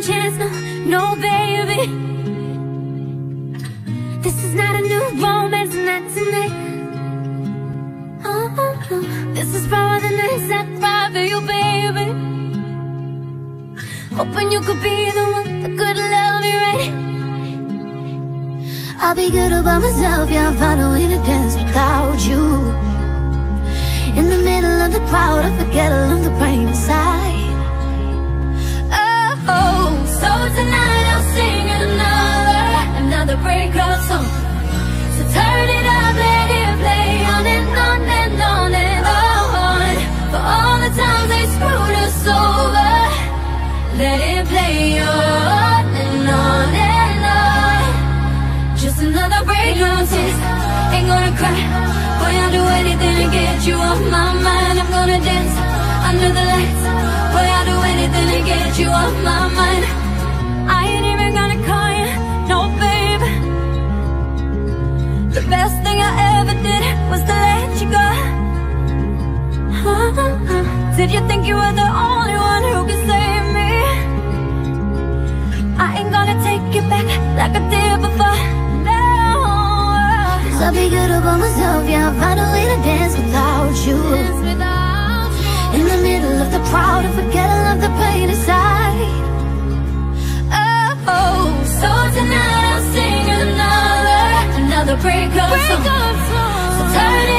chance, no, no, baby. This is not a new romance, not tonight. This is for the nights I cry for you, baby. Hoping you could be the one that could love me right. I'll be good all by myself, yeah, I'm following a dance without you. In the middle of the crowd, I forget all of the pain inside. Oh, so tonight I'll sing another breakup song. So turn it up, let it play on and on and on and on. For all the times they screwed us over, let it play on and on and on. Just another breakup song. Ain't gonna cry, boy, I'll do anything to get you off my mind. I'm gonna dance under the lights, boy, I'll do anything to get you off my mind. I ain't even gonna call you, no, babe. The best thing I ever did was to let you go. Did you think you were the only one who could save me? I ain't gonna take it back like I did before. I'll be good all by myself, yeah, I'll find a way to dance without you. In the middle of the crowd, I forget all of the pain inside. Oh, so tonight I'll sing another breakup song. So turn it